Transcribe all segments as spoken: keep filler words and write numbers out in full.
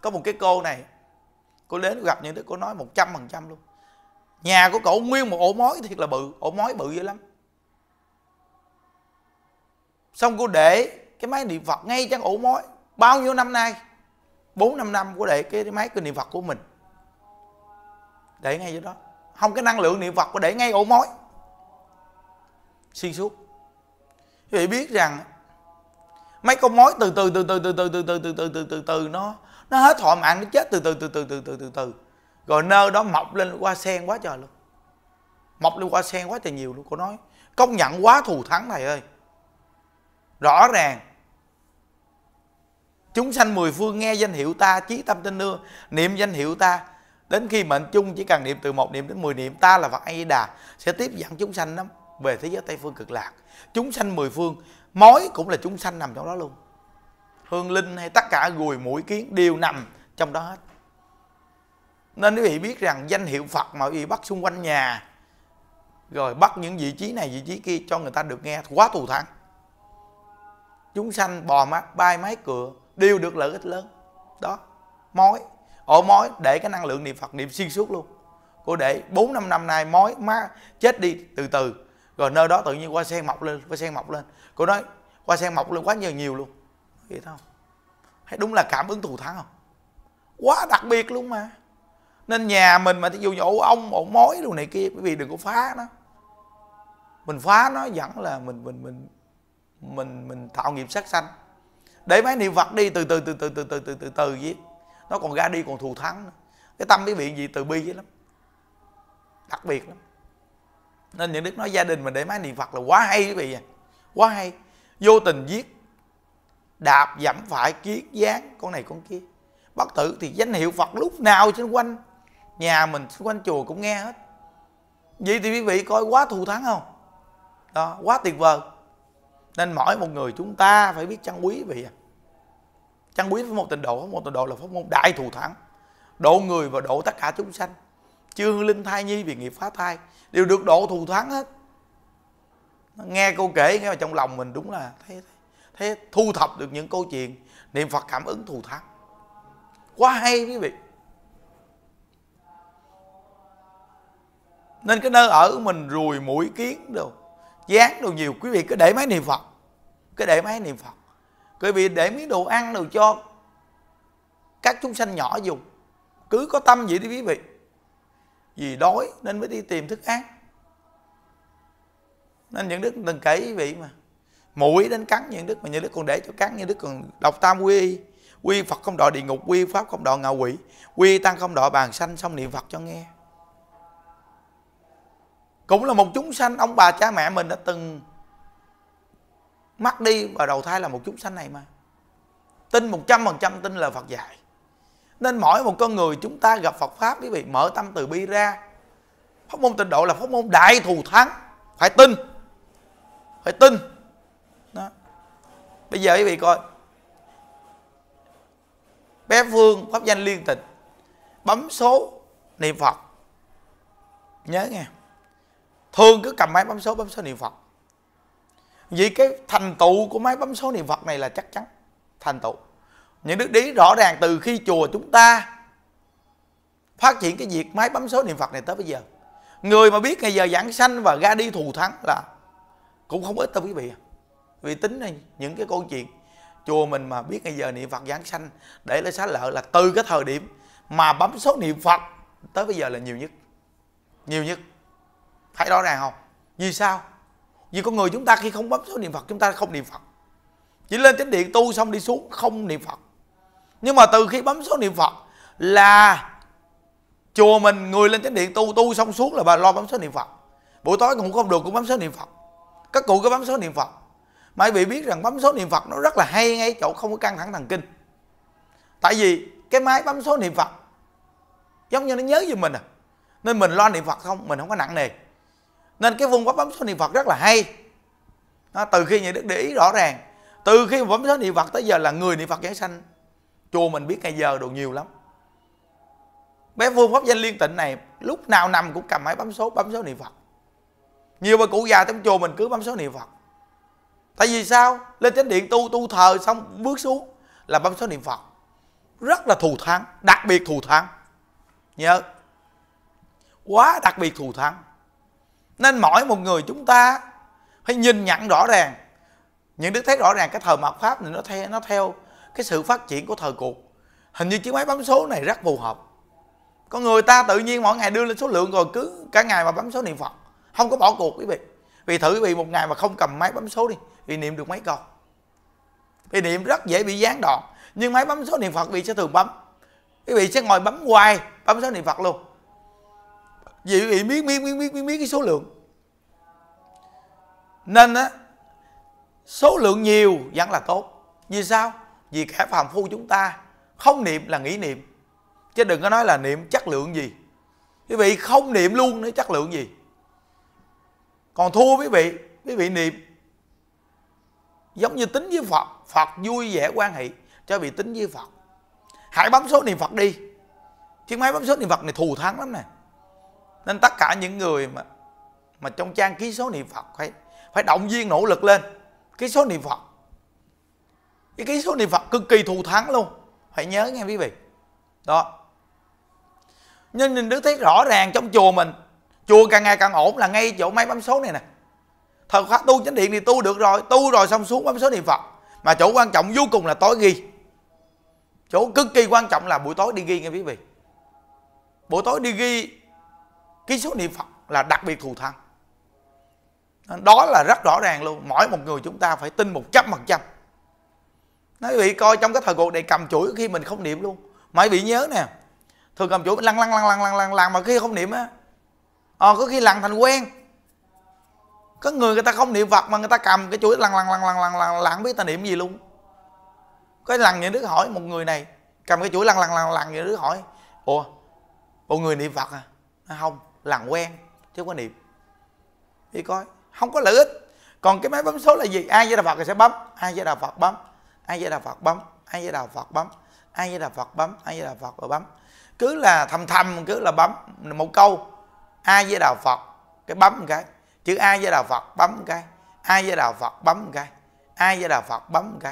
Có một cái cô này, cô đến gặp những đứa cô nói một trăm phần trăm luôn. Nhà của cậu nguyên một ổ mối thiệt là bự, ổ mối bự dữ lắm. Xong cô để cái máy niệm Phật ngay trong ổ mối. Bao nhiêu năm nay, bốn năm năm cô để cái máy cái niệm Phật của mình để ngay chỗ đó. Không, cái năng lượng niệm Phật cô để ngay ổ mối xuyên suốt. Quý vị biết rằng mấy con mối từ từ từ từ từ từ từ từ từ từ từ từ từ nó nó hết thọ mạng, nó chết từ từ từ từ từ từ từ từ rồi nơ đó mọc lên hoa sen quá trời luôn, mọc lên hoa sen quá trời nhiều luôn. Cô nói công nhận quá thù thắng thầy ơi. Rõ ràng chúng sanh mười phương nghe danh hiệu ta, chí tâm tin nương, niệm danh hiệu ta, đến khi mệnh chung chỉ cần niệm từ một niệm đến mười niệm ta là Phật A Di Đà, sẽ tiếp dẫn chúng sanh đó về thế giới Tây phương cực lạc. Chúng sanh mười phương, mối cũng là chúng sanh nằm trong đó luôn. Hương linh hay tất cả ruồi mũi kiến đều nằm trong đó hết. Nên quý vị biết rằng danh hiệu Phật mà quý vị bắt xung quanh nhà, rồi bắt những vị trí này vị trí kia cho người ta được nghe, quá thù thắng. Chúng sanh bò mắt bay mái cựa đều được lợi ích lớn. Đó, mối, ổ mối để cái năng lượng niệm Phật niệm xuyên suốt luôn. Cô để bốn năm năm nay mối má chết đi từ từ, rồi nơi đó tự nhiên hoa sen mọc lên, hoa sen mọc lên. Cô nói hoa sen mọc lên quá nhiều nhiều luôn. Vậy không? Hay đúng là cảm ứng thù thắng không? Quá đặc biệt luôn mà. Nên nhà mình mà ví dụ như ổ ong, ổ mối đồ này kia, quý vị đừng có phá nó. Mình phá nó vẫn là mình mình mình mình mình tạo nghiệp sát sanh. Để máy niệm Phật đi từ từ từ từ từ từ từ từ từ vậy. Nó còn ra đi còn thù thắng nữa. Cái tâm quý vị gì từ bi dữ lắm, đặc biệt lắm. Nên những đức nói gia đình mình để máy niệm Phật là quá hay quý vị à. Quá hay. Vô tình giết, đạp dẫm phải, kiến gián con này con kia, bất tử thì danh hiệu Phật lúc nào xung quanh nhà mình, xung quanh chùa cũng nghe hết. Vậy thì quý vị coi quá thù thắng không? Đó, quá tuyệt vời. Nên mỗi một người chúng ta phải biết trân quý quý vị à. Trân quý pháp môn tịnh độ, pháp môn tịnh độ là pháp môn đại thù thắng, độ người và độ tất cả chúng sanh. Chư hương linh thai nhi vì nghiệp phá thai đều được độ thù thắng hết. Nghe cô kể nghe vào trong lòng mình đúng là thấy, thấy thu thập được những câu chuyện niệm Phật cảm ứng thù thắng. Quá hay quý vị. Nên cái nơi ở của mình ruồi mũi kiến đồ dán đồ nhiều, quý vị cứ để máy niệm Phật, cứ để máy niệm Phật. Quý vị để miếng đồ ăn đồ cho các chúng sanh nhỏ dùng, cứ có tâm vậy đi quý vị. Vì đói nên mới đi tìm thức ăn. Nên những đức từng kể quý vị mà mũi đến cắn những đức, mà những đức còn để cho cắn, những đức còn đọc tam quy. Quy Phật không đọa địa ngục, quy Pháp không đọa ngạ quỷ, quy Tăng không đọa bàn sanh, xong niệm Phật cho nghe. Cũng là một chúng sanh, ông bà cha mẹ mình đã từng mất đi và đầu thai là một chúng sanh này mà. Tin một trăm phần trăm tin là Phật dạy. Nên mỗi một con người chúng ta gặp Phật Pháp, quý vị mở tâm từ bi ra. Pháp môn tịnh độ là pháp môn đại thù thắng. Phải tin, phải tin đó. Bây giờ quý vị coi, bé Phương pháp danh liên tịch bấm số niệm Phật, nhớ nghe, thường cứ cầm máy bấm số bấm số niệm Phật. Vì cái thành tựu của máy bấm số niệm Phật này là chắc chắn thành tựu. Những đức lý rõ ràng từ khi chùa chúng ta phát triển cái việc máy bấm số niệm Phật này tới bây giờ, người mà biết ngày giờ giảng sanh và ra đi thù thắng là cũng không ít đâu quý vị. Vì tính này, những cái câu chuyện chùa mình mà biết ngày giờ niệm Phật giảng sanh để lấy xá lợi là từ cái thời điểm mà bấm số niệm Phật tới bây giờ là nhiều nhất. Nhiều nhất. Thấy rõ ràng không? Vì sao? Vì con người chúng ta khi không bấm số niệm Phật, chúng ta không niệm Phật. Chỉ lên chánh điện tu xong đi xuống không niệm Phật. Nhưng mà từ khi bấm số niệm Phật là chùa mình, người lên chánh điện tu, tu xong xuống là bà lo bấm số niệm Phật. Buổi tối cũng không được cũng bấm số niệm Phật. Các cụ cứ bấm số niệm Phật. Mà quý vị biết rằng bấm số niệm Phật nó rất là hay ngay chỗ không có căng thẳng thần kinh. Tại vì cái máy bấm số niệm Phật giống như nó nhớ giùm mình à. Nên mình lo niệm Phật không, mình không có nặng nề. Nên cái phương pháp bấm số niệm Phật rất là hay đó, từ khi những đức để ý rõ ràng, từ khi mà bấm số niệm Phật tới giờ là người niệm Phật giảng sanh chùa mình biết ngày giờ đồ nhiều lắm. Bé Phương pháp danh liên tịnh này lúc nào nằm cũng cầm máy bấm số, bấm số niệm Phật. Nhiều bà cụ già trong chùa mình cứ bấm số niệm Phật. Tại vì sao? Lên chánh điện tu, tu thờ xong bước xuống là bấm số niệm Phật. rất là thù thắng, đặc biệt thù thắng. Nhớ, quá đặc biệt thù thắng. Nên mỗi một người chúng ta phải nhìn nhận rõ ràng. Những đứa thấy rõ ràng cái thời mạt Pháp này nó theo, nó theo cái sự phát triển của thời cuộc. Hình như chiếc máy bấm số này rất phù hợp. Con người ta tự nhiên mỗi ngày đưa lên số lượng, rồi cứ cả ngày mà bấm số niệm Phật, không có bỏ cuộc quý vị. Vì thử quý vị một ngày mà không cầm máy bấm số đi, vì niệm được mấy câu. Vì niệm rất dễ bị gián đoạn. Nhưng máy bấm số niệm Phật vị sẽ thường bấm. Quý vị sẽ ngồi bấm hoài, bấm số niệm Phật luôn. Vì quý vị biết biết biết biết biết, biết cái số lượng. Nên á, số lượng nhiều vẫn là tốt. Vì sao? Vì kẻ phàm phu chúng ta không niệm là nghĩ niệm, chứ đừng có nói là niệm chất lượng gì. Quý vị không niệm luôn nữa chất lượng gì. Còn thua quý vị, quý vị niệm giống như tính với Phật, Phật vui vẻ quan hệ, cho vị tính với Phật. Hãy bấm số niệm Phật đi. Chiếc máy bấm số niệm Phật này thù thắng lắm nè. Nên tất cả những người mà mà trong trang ký số niệm Phật phải phải động viên nỗ lực lên. Cái số niệm Phật, cái ký số niệm Phật cực kỳ thù thắng luôn, phải nhớ nghe quý vị. Đó. Nhưng mình được thấy rõ ràng trong chùa mình, chùa càng ngày càng ổn là ngay chỗ máy bấm số này nè. Thời khóa tu chánh điện thì tu được rồi, tu rồi xong xuống bấm số niệm Phật. Mà chỗ quan trọng vô cùng là tối ghi. Chỗ cực kỳ quan trọng là buổi tối đi ghi nghe quý vị. Buổi tối đi ghi ký số niệm Phật là đặc biệt thù thắng. Đó là rất rõ ràng luôn. Mỗi một người chúng ta phải tin một trăm phần trăm. Nói quý vị coi trong cái thời cuộc này cầm chuỗi khi mình không niệm luôn. Mà quý vị nhớ nè, thường cầm chuỗi lăn lăn lăn lăn lăn lăn lăn mà khi không niệm á, ờ, có khi lăn thành quen. Có người người ta không niệm Phật mà người ta cầm cái chuỗi lăn lăn lăn lăn lăn lăn lăn biết ta niệm gì luôn. Cái lần những đứa hỏi một người này cầm cái chuỗi lăn lăn lăn lăn, những đứa hỏi ủa, bộ người niệm Phật à? Không, lăn quen chứ không có niệm. Thì coi không có lợi ích. Còn cái máy bấm số là gì? Ai với Đạo Phật thì sẽ bấm, ai với Đạo Phật bấm, ai với Đạo Phật bấm, ai với Đạo Phật bấm, ai với Đạo Phật bấm, ai với Đạo Phật rồi bấm. Cứ là thầm thầm, cứ là bấm một câu ai với Đạo Phật, cái bấm một cái, chữ ai với Đạo Phật bấm một cái, ai với Đạo Phật bấm một cái, ai với Đạo Phật bấm một cái.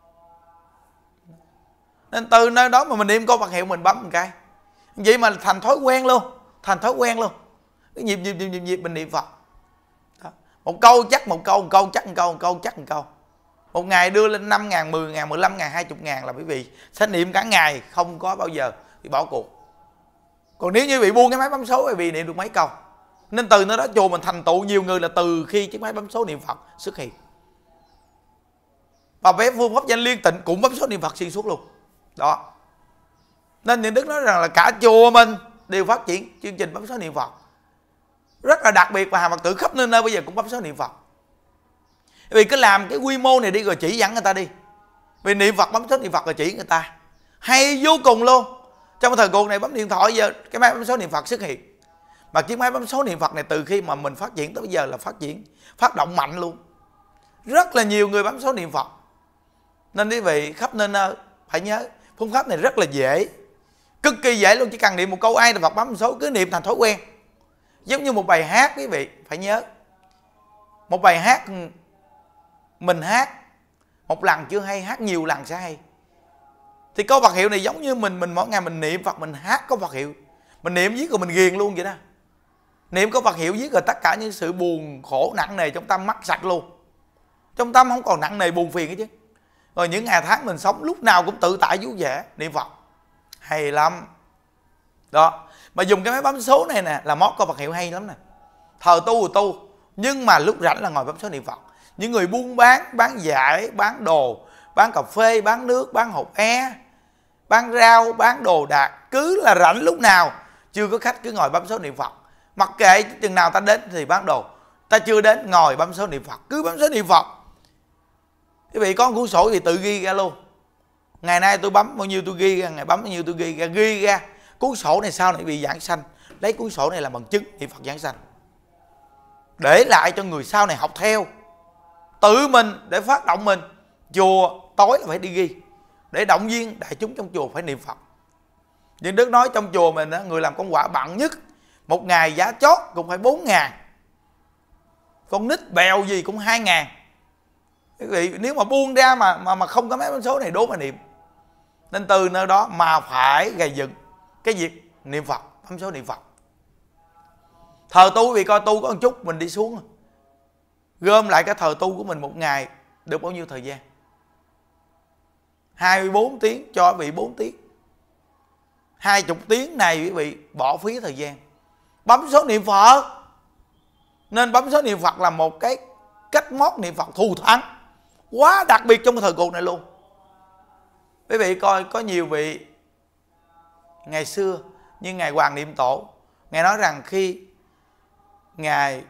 Nên từ nơi đó mà mình niệm câu Phật hiệu mình bấm một cái, vậy mà thành thói quen luôn, thành thói quen luôn. Cái nhịp nhịp nhịp nhịp, nhịp mình niệm Phật. Đó. Một câu chắc một câu, một câu chắc một câu, một câu chắc một câu. Một ngày đưa lên năm ngàn, mười ngàn, mười lăm ngàn, hai mươi ngàn là quý vị sẽ niệm cả ngày, không có bao giờ bị bỏ cuộc. Còn nếu như bị buông cái máy bấm số, quý vị niệm được mấy câu. Nên từ nơi đó chùa mình thành tựu nhiều người là từ khi chiếc máy bấm số niệm Phật xuất hiện. Và bé phương pháp danh liên tịnh cũng bấm số niệm Phật xuyên suốt luôn. Đó. Nên những đức nói rằng là cả chùa mình đều phát triển chương trình bấm số niệm Phật rất là đặc biệt, và hàng Phật tử khắp nơi nơi bây giờ cũng bấm số niệm Phật. Vì cứ làm cái quy mô này đi rồi chỉ dẫn người ta đi. Vì niệm Phật bấm số niệm Phật rồi chỉ người ta hay vô cùng luôn. Trong thời cuộc này bấm điện thoại giờ cái máy bấm số niệm Phật xuất hiện. Mà chiếc máy bấm số niệm Phật này từ khi mà mình phát triển tới bây giờ là phát triển phát động mạnh luôn. Rất là nhiều người bấm số niệm Phật. Nên quý vị khắp nơi nơi phải nhớ phương pháp này rất là dễ, cực kỳ dễ luôn. Chỉ cần niệm một câu ai là Phật bấm số, cứ niệm thành thói quen. Giống như một bài hát quý vị phải nhớ, một bài hát mình hát một lần chưa hay, hát nhiều lần sẽ hay. Thì câu Phật hiệu này giống như mình mình mỗi ngày mình niệm Phật, mình hát câu Phật hiệu, mình niệm viết rồi mình ghiền luôn vậy đó. Niệm câu Phật hiệu viết rồi tất cả những sự buồn khổ nặng nề trong tâm mất sạch luôn. Trong tâm không còn nặng nề buồn phiền hết chứ. Rồi những ngày tháng mình sống lúc nào cũng tự tại vui vẻ niệm Phật, hay lắm. Đó. Mà dùng cái máy bấm số này nè là món câu Phật hiệu hay lắm nè. Thờ tu rồi tu, nhưng mà lúc rảnh là ngồi bấm số niệm Phật. Những người buôn bán, bán giải, bán đồ, bán cà phê, bán nước, bán hộp e, bán rau, bán đồ đạc, cứ là rảnh lúc nào chưa có khách cứ ngồi bấm số niệm Phật. Mặc kệ chừng nào ta đến thì bán đồ, ta chưa đến ngồi bấm số niệm Phật, cứ bấm số niệm Phật. Quý vị có cuốn sổ thì tự ghi ra luôn. Ngày nay tôi bấm bao nhiêu tôi ghi ra, ngày bấm bao nhiêu tôi ghi ra, ghi ra. Cuốn sổ này sau này bị giảng sanh, lấy cuốn sổ này làm bằng chứng niệm Phật giảng sanh, để lại cho người sau này học theo. Tự mình để phát động mình. Chùa tối là phải đi ghi, để động viên đại chúng trong chùa phải niệm Phật. Nhưng Đức nói trong chùa mình người làm công quả bận nhất, một ngày giá chót cũng phải bốn ngàn, con nít bèo gì cũng hai ngàn. Quý vị nếu mà buông ra mà mà, mà không có mấy bấm số này đố mà niệm. Nên từ nơi đó mà phải gây dựng cái việc niệm Phật, bấm số niệm Phật. Thờ tu vì coi tu có một chút mình đi xuống, gom lại cái thờ tu của mình một ngày được bao nhiêu thời gian? hai mươi bốn tiếng cho quý vị bốn tiếng. hai mươi tiếng này quý vị bỏ phí thời gian bấm số niệm Phật. Nên bấm số niệm Phật là một cái cách mót niệm Phật thù thắng quá đặc biệt trong cái thời cuộc này luôn. Quý vị coi, có nhiều vị ngày xưa như ngài Hoàng Niệm Tổ, ngài nói rằng khi ngài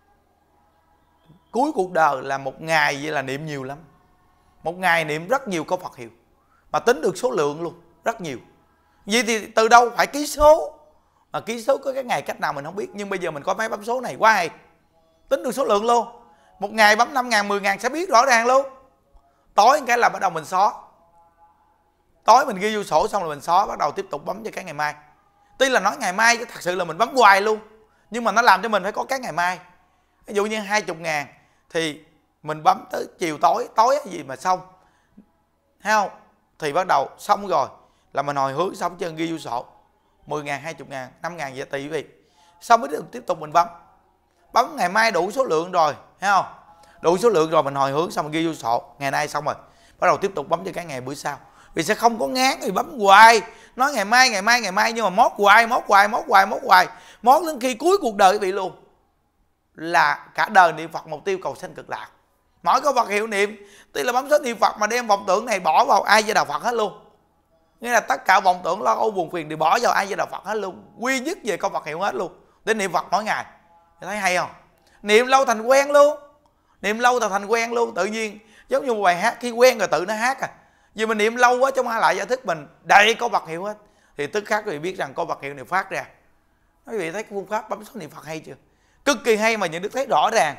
cuối cuộc đời là một ngày vậy là niệm nhiều lắm. Một ngày niệm rất nhiều câu Phật hiệu, mà tính được số lượng luôn, rất nhiều. Vậy thì từ đâu phải ký số? Mà ký số có cái ngày cách nào mình không biết. Nhưng bây giờ mình có máy bấm số này quá hay, tính được số lượng luôn. Một ngày bấm năm ngàn, mười ngàn sẽ biết rõ ràng luôn. Tối cái là bắt đầu mình xóa. Tối mình ghi vô sổ xong rồi mình xóa, bắt đầu tiếp tục bấm cho cái ngày mai. Tuy là nói ngày mai chứ thật sự là mình bấm hoài luôn, nhưng mà nó làm cho mình phải có cái ngày mai. Ví dụ như hai mươi ngàn thì mình bấm tới chiều tối, tối gì mà xong, thấy không? Thì bắt đầu xong rồi là mình hồi hướng xong chứ ghi vô sổ mười ngàn, hai mươi ngàn, năm ngàn vậy tùy vì. Xong mới tiếp tục mình bấm. Bấm ngày mai đủ số lượng rồi, thấy không? Đủ số lượng rồi mình hồi hướng xong mình ghi vô sổ, ngày nay xong rồi. Bắt đầu tiếp tục bấm cho cái ngày bữa sau. Vì sẽ không có ngán thì bấm hoài. Nói ngày mai, ngày mai, ngày mai nhưng mà mót hoài, mót hoài, mót hoài, mót hoài. Mót đến khi cuối cuộc đời bị luôn. Là cả đời niệm Phật mục tiêu cầu sanh cực lạc. Mỗi câu Phật hiệu niệm, tuy là bấm số niệm Phật mà đem vọng tưởng này bỏ vào A Di Đà Phật hết luôn. Nghĩa là tất cả vọng tưởng lo âu buồn phiền thì bỏ vào A Di Đà Phật hết luôn. Quy nhất về câu Phật hiệu hết luôn. Để niệm Phật mỗi ngày. Thấy hay không? Niệm lâu thành quen luôn. Niệm lâu là thành quen luôn. Tự nhiên giống như một bài hát, khi quen rồi tự nó hát à. Vì mình niệm lâu quá trong hai lại giải thức mình đầy câu Phật hiệu hết, thì tức khắc quý vị biết rằng câu Phật hiệu này phát ra. Quý vị thấy cái phương pháp bấm số niệm Phật hay chưa? Cực kỳ hay mà những đức thấy rõ ràng.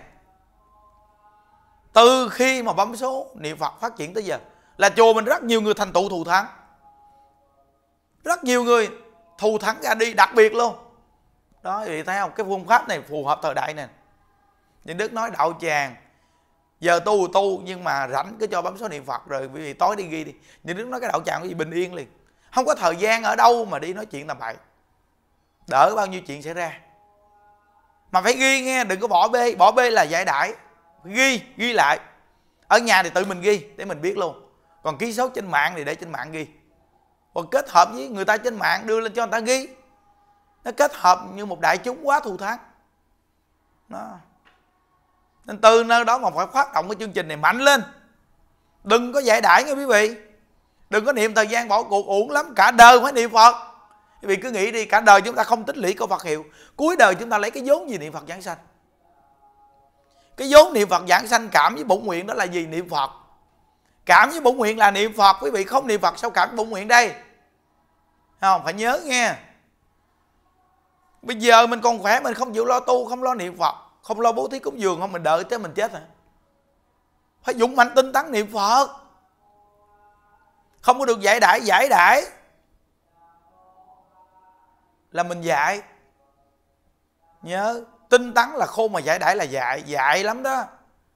Từ khi mà bấm số niệm Phật phát triển tới giờ là chùa mình rất nhiều người thành tựu thù thắng. Rất nhiều người thù thắng ra đi đặc biệt luôn. Đó, quý vị thấy không? Cái phương pháp này phù hợp thời đại này. Những đức nói đạo tràng giờ tu tu nhưng mà rảnh cứ cho bấm số niệm Phật rồi quý vị tối đi ghi đi. Những đức nói cái đạo tràng cái gì bình yên liền. Không có thời gian ở đâu mà đi nói chuyện tầm bậy. Đỡ bao nhiêu chuyện xảy ra. Mà phải ghi nghe, đừng có bỏ bê. Bỏ bê là giải đãi. Ghi, ghi lại. Ở nhà thì tự mình ghi để mình biết luôn. Còn ký số trên mạng thì để trên mạng ghi. Còn kết hợp với người ta trên mạng đưa lên cho người ta ghi. Nó kết hợp như một đại chúng quá thù thắng. Đó. Nên từ nơi đó mà phải phát động cái chương trình này mạnh lên. Đừng có giải đãi nghe quý vị. Đừng có niệm thời gian bỏ cuộc uổng lắm. Cả đời phải niệm Phật. Quý vị cứ nghĩ đi, cả đời chúng ta không tích lũy câu Phật hiệu, cuối đời chúng ta lấy cái vốn gì niệm Phật giảng sanh? Cái vốn niệm Phật giảng sanh cảm với bổn nguyện đó là gì? Niệm Phật. Cảm với bổn nguyện là niệm Phật. Quý vị không niệm Phật sao cảm với bổn nguyện đây? Không, phải nhớ nghe. Bây giờ mình còn khỏe, mình không chịu lo tu, không lo niệm Phật, không lo bố thí cúng dường, không mình đợi tới mình chết hả? Phải dũng mạnh tinh tấn niệm Phật. Không có được giải đãi. Giải đãi là mình dạy. Nhớ, tinh tấn là khôn mà giải đãi là dạy. Dạy lắm đó.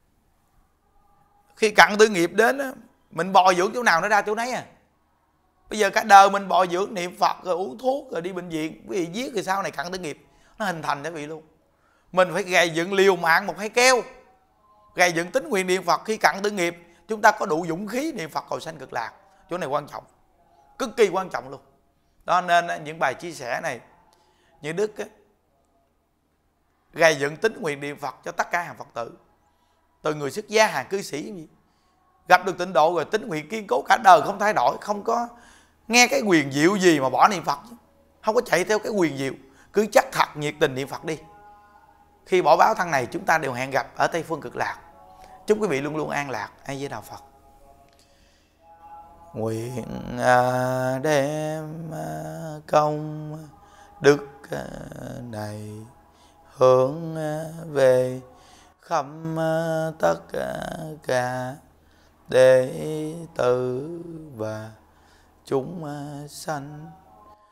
Khi cận tử nghiệp đến mình bồi dưỡng chỗ nào nó ra chỗ nấy à. Bây giờ cả đời mình bồi dưỡng niệm Phật rồi uống thuốc rồi đi bệnh viện, quý vị giết rồi sau này cận tử nghiệp nó hình thành quý vị luôn. Mình phải gầy dựng liều mạng một hai keo, gầy dựng tính nguyện niệm Phật. Khi cận tử nghiệp chúng ta có đủ dũng khí niệm Phật cầu sanh cực lạc. Chỗ này quan trọng, cực kỳ quan trọng luôn. Đó nên những bài chia sẻ này như đức ấy, gầy dựng tính nguyện niệm Phật cho tất cả hàng Phật tử, từ người xuất gia, hàng cư sĩ gì. Gặp được tịnh độ rồi tính nguyện kiên cố cả đời không thay đổi. Không có nghe cái quyền diệu gì mà bỏ niệm Phật. Không có chạy theo cái quyền diệu. Cứ chắc thật nhiệt tình niệm Phật đi. Khi bỏ báo thân này chúng ta đều hẹn gặp ở Tây Phương Cực Lạc. Chúc quý vị luôn luôn an lạc. A Di Đà Phật. Nguyện đem công đức này hướng về khắp tất cả đệ tử và chúng sanh,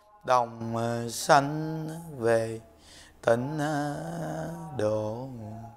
đồng sanh về tịnh độ.